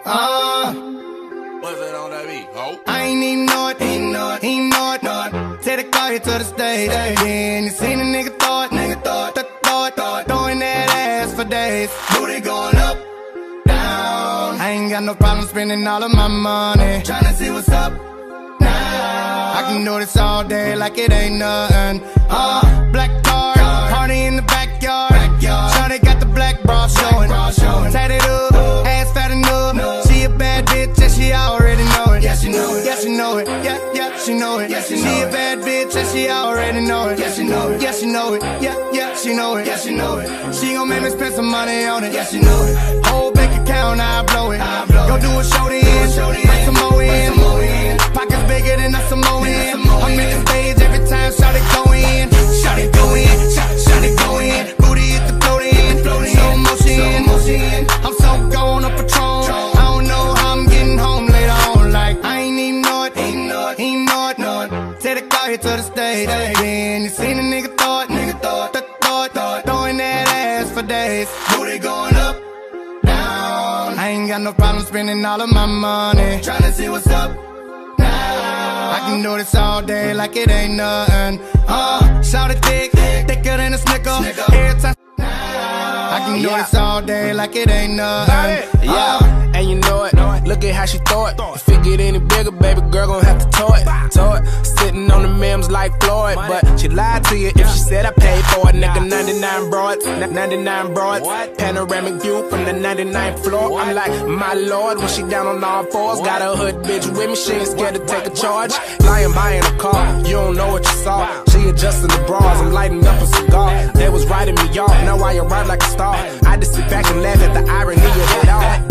What's that on that beat, ho? I ain't even know it, ain't know it. Take the car here to the stage. Then you seen a nigga throw it, throwing that ass for days. Booty going up, down. I ain't got no problem spending all of my money, tryna see what's up now. I can do this all day like it ain't nothing. Black card, party in the backyard. Shawty got the black bra showing. Tatted up, ass fat enough. She a bad bitch, and she already know it. Yeah, she know it. Yeah, she know it. Yeah, she know it. She a bad bitch, and she already know it. Yeah, she know it. Yeah, she know it. Yeah, she know it. Yeah, she know it. She gon' make me spend some money on it. Yeah, she know it. Whole bank account, I blow it. Go do a show in, bring some more in. Pockets bigger than a Samoan. I'm at the stage every time Shawty go in. Shawty go in, Shawty go in. Booty hit the float in, slow motion. I'm so gone on Patron. I don't know how I'm getting home later on. Like I ain't even know it, ain't know it. Take the car here to the stage. Then you seen a nigga throw it, throwing that ass for days. Booty going up, down. I ain't got no problem spending all of my money, tryna see what's up now. I can do this all day like it ain't nothing. Shout it thicker than a Snicker. Every time I can do this all day like it ain't nothing. And you know it. Look at how she throw it. If it get any bigger, baby girl gon' have to tow it. Sitting on the memes like Floyd, but she lied to you if she said I paid for it. Nigga, 99 broads, 99 broads. Panoramic view from the 99th floor. I'm like, my lord, when she down on all fours. Got a hood bitch with me, she ain't scared to take a charge. Lying by in a car, you don't know what you saw. She adjusting the bras, I'm lighting up a cigar. They was writing me off, now I arrive like a star. I just sit back and laugh at the irony of it all.